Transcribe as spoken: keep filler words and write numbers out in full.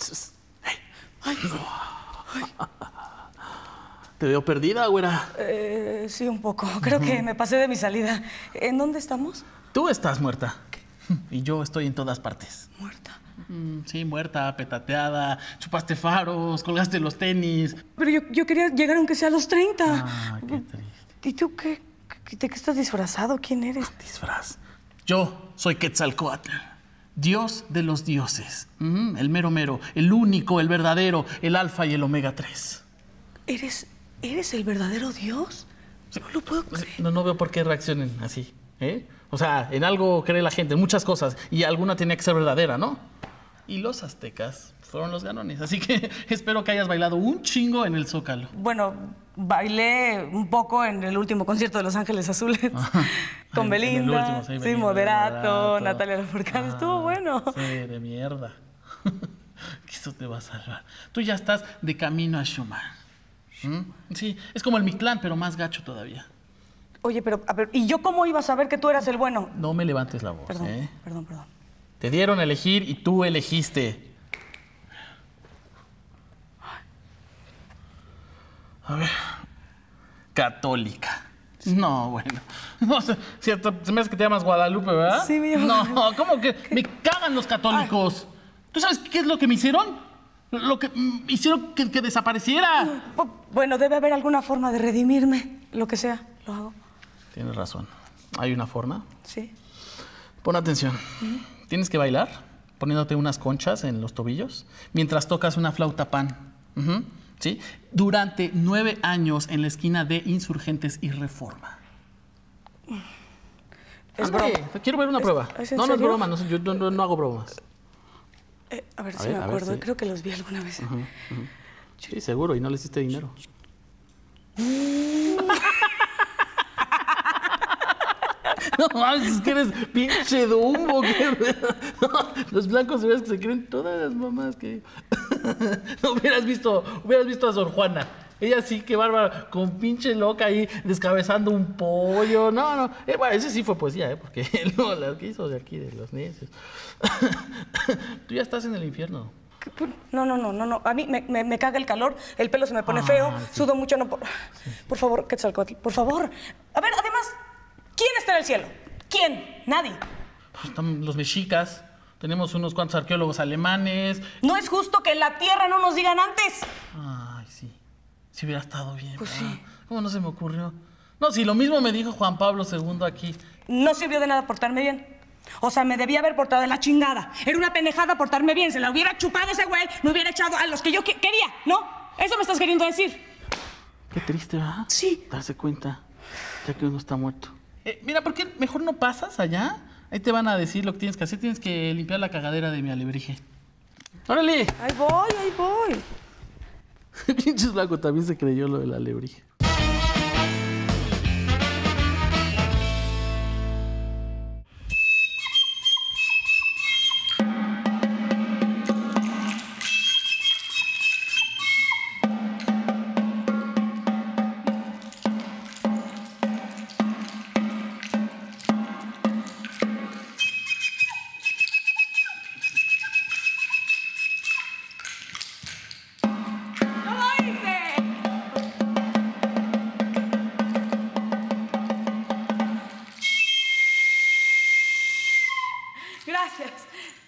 Ay. Ay. Te veo perdida, güera. Eh, sí, un poco. Creo que me pasé de mi salida. ¿En dónde estamos? Tú estás muerta. Y yo estoy en todas partes. ¿Muerta? Mm, sí, muerta, petateada, chupaste faros, colgaste los tenis. Pero yo, yo quería llegar aunque sea a los treinta. Ah, qué triste. ¿Y tú qué? ¿De qué estás disfrazado? ¿Quién eres? Disfraz. Yo soy Quetzalcóatl, dios de los dioses. Mm, el mero mero, el único, el verdadero, el alfa y el omega tres. ¿Eres, ¿Eres el verdadero Dios? No lo puedo creer. No, no veo por qué reaccionen así, ¿eh? O sea, en algo cree la gente, en muchas cosas, y alguna tenía que ser verdadera, ¿no? Y los aztecas fueron los ganones, así que espero que hayas bailado un chingo en el Zócalo. Bueno, bailé un poco en el último concierto de Los Ángeles Azules. Con Belinda, En el último, sí, sí, Belinda, Moderato, Moderato. Natalia Lafourcade. Ah, estuvo bueno. Sí, de mierda. Que eso te va a salvar. Tú ya estás de camino a Schumann. ¿Mm? Sí, es como el Mictlán, pero más gacho todavía. Oye, pero, a ver, ¿y yo cómo iba a saber que tú eras el bueno? No me levantes la voz, Perdón, ¿eh? perdón, perdón. Te dieron a elegir y tú elegiste. A ver. Católica. No, bueno. No sé, cierto, se me hace que te llamas Guadalupe, ¿verdad? Sí, mi amor. No, ¿cómo que me cagan los católicos? Ay. ¿Tú sabes qué es lo que me hicieron? Lo que mm, hicieron que, que desapareciera. No, bueno, debe haber alguna forma de redimirme. Lo que sea, lo hago. Tienes razón. ¿Hay una forma? Sí. Pon atención. Uh-huh. Tienes que bailar poniéndote unas conchas en los tobillos mientras tocas una flauta pan. Uh-huh. ¿Sí? Durante nueve años en la esquina de Insurgentes y Reforma. Es André, broma. Quiero ver una ¿Es, prueba. ¿es en no, serio? no es broma. No, yo no, no, no hago bromas. Eh, a ver a si ver, me a acuerdo. ver, sí. Creo que los vi alguna vez. Uh-huh, uh-huh. Sí, seguro. Y no le hiciste dinero. No mames, es que eres pinche Dumbo. Que... Los blancos se ven que se creen todas las mamás que... No hubieras visto, hubieras visto a Sor Juana. Ella sí, qué bárbara, con pinche loca ahí descabezando un pollo. No, no, eh, bueno, ese sí fue poesía, ¿eh? Porque no, lo que hizo de aquí, de los necios. Tú ya estás en el infierno. No, no, no, no, no. A mí me, me, me caga el calor, el pelo se me pone ah, feo, sí. Sudo mucho, no... Por, sí. por favor, Quetzalcóatl, por favor. A ver, además, ¿quién está en el cielo? ¿Quién? Nadie. Están los mexicas, tenemos unos cuantos arqueólogos alemanes. ¿No es justo que en la tierra no nos digan antes? Ay, sí. Si hubiera estado bien. Pues ¿verdad? sí. ¿Cómo no se me ocurrió? No, si lo mismo me dijo Juan Pablo segundo aquí. No sirvió de nada portarme bien. O sea, me debía haber portado de la chingada. Era una pendejada portarme bien. Se la hubiera chupado ese güey, me hubiera echado a los que yo que quería, ¿no? Eso me estás queriendo decir. Qué triste, ¿verdad? Sí. Darse cuenta, ya que uno está muerto. Eh, mira, ¿por qué mejor no pasas allá? Ahí te van a decir lo que tienes que hacer. Tienes que limpiar la cagadera de mi alebrije. ¡Órale! Ahí voy, ahí voy. Pinches Blanco también se creyó lo de la alebrije. Gracias.